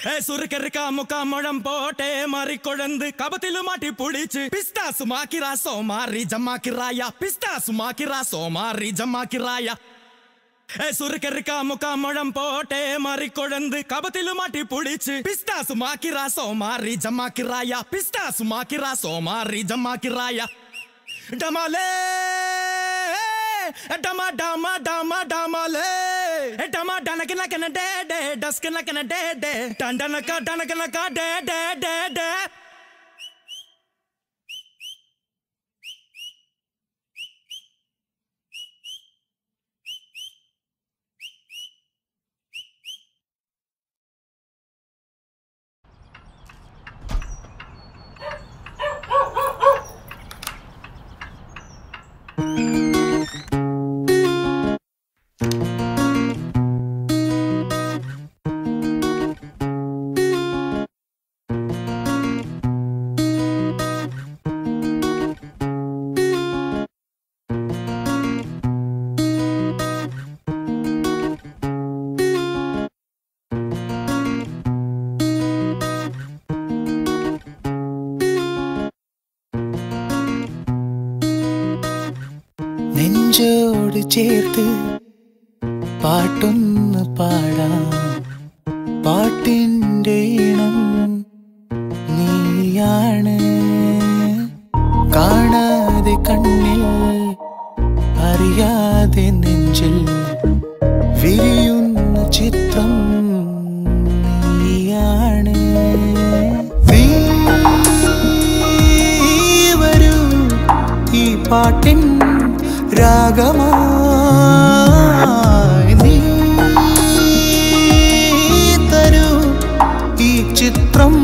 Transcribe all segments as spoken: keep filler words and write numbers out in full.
സുറുക്കെറുക്കാ മുക്കാ മുഴം പോട്ടെ മാറിക്കൊഴന്ത് കപത്തിലു മാറ്റി പൊളിച്ച് പിസ്താസു മാക്കിറാ സോമാറി ജമ്മാക്കിറായ പിസ്താസു മാക്കിറാ സോമാറി ജമ്മാക്കിറായ സുറുക്കെറുക്കാ മുക്കാ മുഴം പോട്ടെ മാറിക്കൊഴന്ത് കപത്തിലു മാറ്റി പൊളിച്ച് പിസ്താസു മാക്കിറാ സോമാറി ജമ്മാക്കിറായ പിസ്താസു മാക്കിറാ സോമാറി ജമ്മാക്കിറായ ഡമാലേ Dama dama dama dama le Dama dana kena kena de de Das kena kena de de Dan dana ka dana kena ka de de de de നെഞ്ചോട് ചേർത്ത് പാട്ടൊന്ന് പാടാം പാട്ടിൻ്റെ ഈണം നീയാണ് കാണാതെ കണ്ണിൽ അറിയാതെ നെഞ്ചിൽ വിരിയുന്ന ചിത്രം നീയാണ് നീ വരൂ ഈ പാട്ടിൻ രാഗമായി നീ തരൂ ഈ ചിത്രം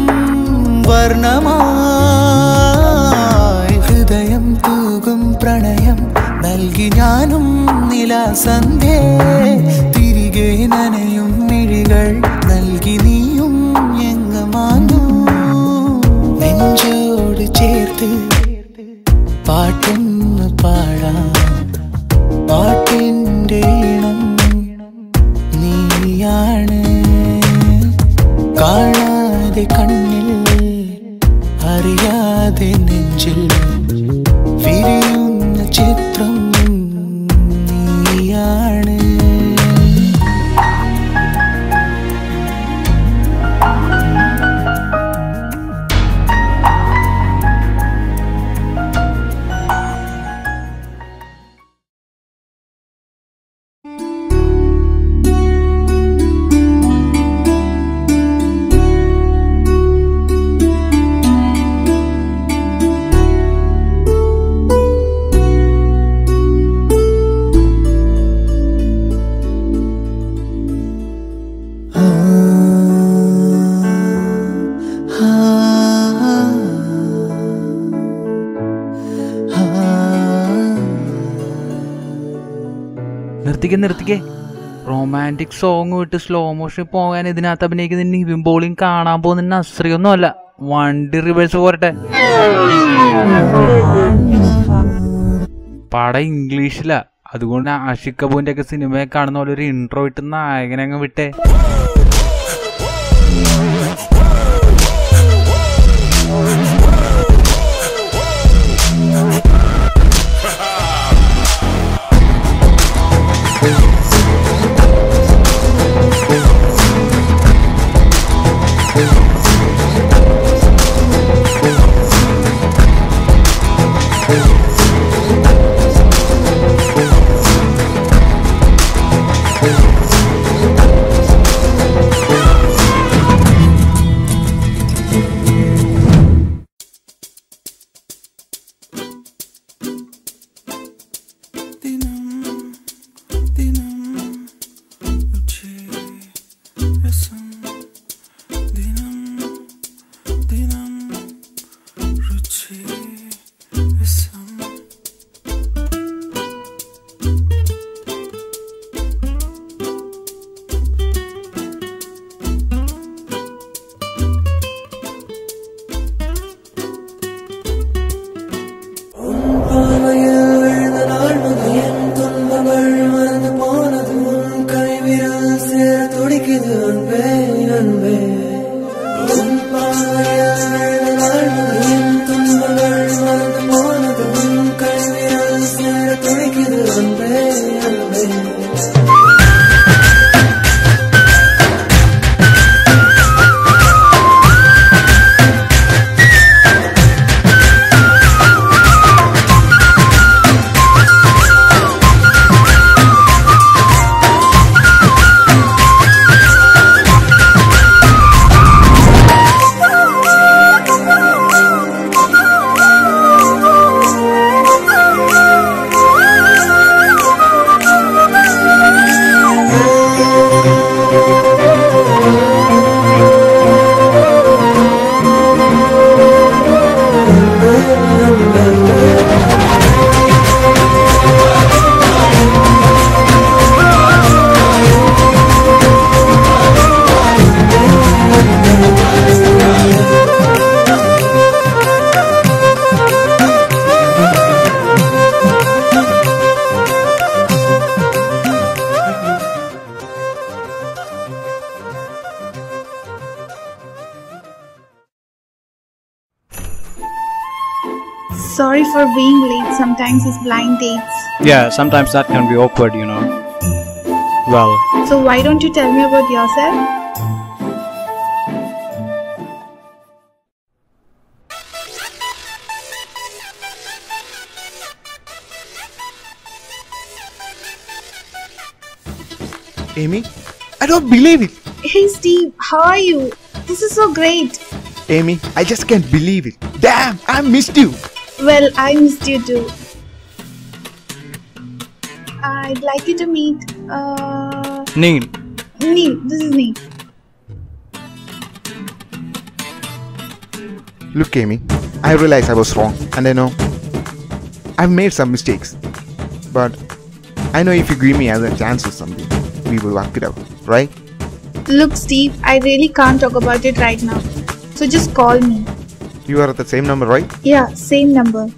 വർണ്ണമായി ഹൃദയം തൂകും പ്രണയം നൽകി ഞാനും നിലാസന്ധ്യേ തിരികെ നനയും മിഴികൾ നൽകി നീയും എങ്ങമാനു നെഞ്ചോട് ചേർത്ത് പാട്ടൊന്ന് പാടാം പാട്ടിൻ്റെ ഈണം നീയാണ് കാണാതെ കണ്ണിൽ അറിയാതെ നെഞ്ചിൽ വിരിയുന്ന ചിത്രം നീയാണ് നിർത്തിക്കേ നിർത്തിക്കേ റൊമാൻറ്റിക് സോങ് വിട്ട് സ്ലോ മോഷൻ പോകാൻ ഇതിനകത്ത് അഭിനയിക്കുന്ന നിവിൻ പോളിയും കാണാൻ പോകുന്ന നസ്രിയൊന്നും അല്ല. വണ്ടി റിവേഴ്സ് പോരട്ടെ. പടം ഇംഗ്ലീഷിലാ, അതുകൊണ്ട് ആഷിഖ് കപൂറിന്റെ ഒക്കെ സിനിമയെ കാണുന്ന പോലെ ഒരു ഇൻട്രോ ഇട്ട് നായകനെ അങ്ങ് വിട്ടേ. Sorry for being late. Sometimes it's blind dates. Yeah, sometimes that can be awkward, you know. Well, So why don't you tell me about yourself? Amy, I don't believe it. Hey Steve, how are you? This is so great. Amy, I just can't believe it. Damn, I missed you. Well, I missed you too. I'd like you to meet, uh, Neil. Neil. This is Neil. Look, Amy, I realize I was wrong, and I know I've made some mistakes. But I know if you give me another chance or something, we will work it out, right? Look, Steve, I really can't talk about it right now. So just call me. You are at the same number, right? Yeah, same number.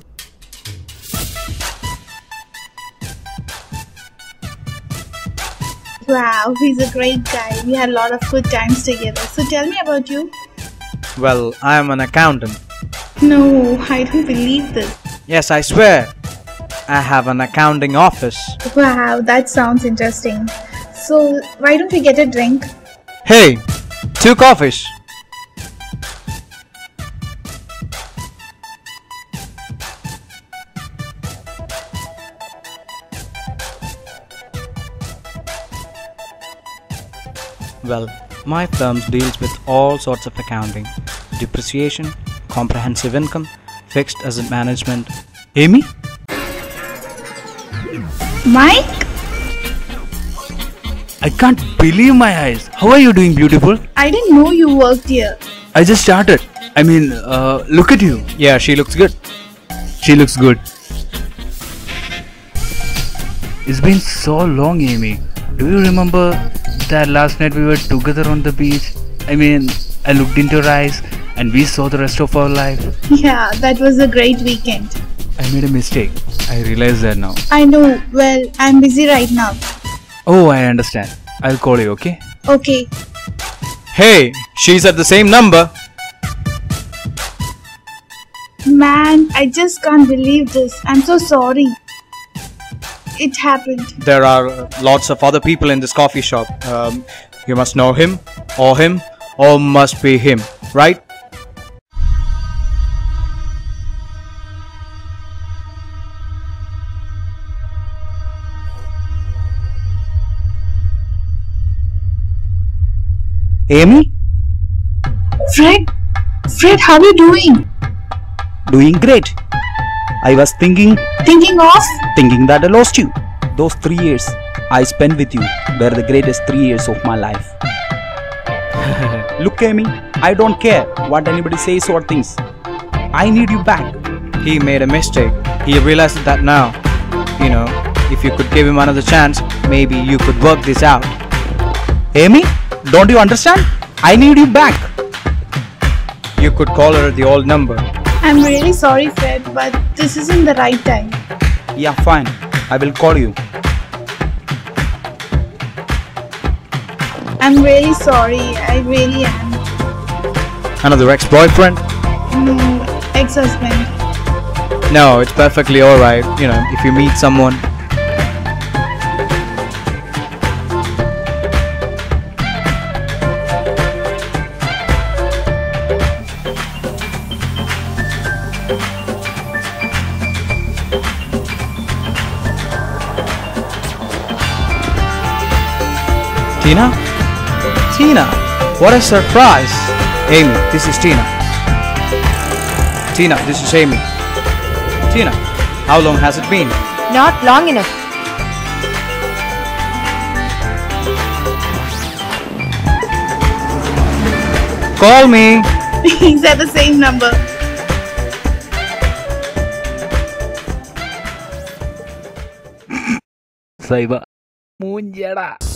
Wow, he's a great guy. We had a lot of good times together. So tell me about you. Well, I am an accountant. No, I don't believe this. Yes, I swear. I have an accounting office. Wow, that sounds interesting. So why don't we get a drink? Hey, two coffees. Well, my firm deals with all sorts of accounting, depreciation, comprehensive income, fixed asset management. Amy? Mike? I can't believe my eyes. How are you doing, beautiful? I didn't know you worked here. I just started. I mean, uh, look at you. Yeah, she looks good. She looks good. It's been so long, Amy. Do you remember that last night we were together on the beach? I mean, I looked into your eyes and we saw the rest of our life. Yeah, that was a great weekend. I made a mistake. I realize that now. I know. Well, I'm busy right now. Oh, I understand. I'll call you, okay? Okay. Hey, she's at the same number. Man, I just can't believe this. I'm so sorry. It happened. There are uh, lots of other people in this coffee shop. Um, you must know him, or him, or must be him, right? Amy? Fred? Fred, how are you doing? Doing great. I was thinking, Thinking of? thinking that I lost you. Those three years I spent with you were the greatest three years of my life. Look, Amy, I don't care what anybody says or thinks. I need you back. He made a mistake. He realizes that now. You know, if you could give him another chance, maybe you could work this out. Amy, don't you understand? I need you back. You could call her the old number. I'm really sorry, Fred, but this isn't the right time. Yeah, fine. I will call you. I'm really sorry. I really am. Another ex-boyfriend? No, ex-husband. No, it's perfectly alright. You know, if you meet someone. Tina? Tina, what a surprise! Amy, this is Tina. Tina, this is Amy. Tina, how long has it been? Not long enough. Call me. He's at the same number. Saiba. Munjada.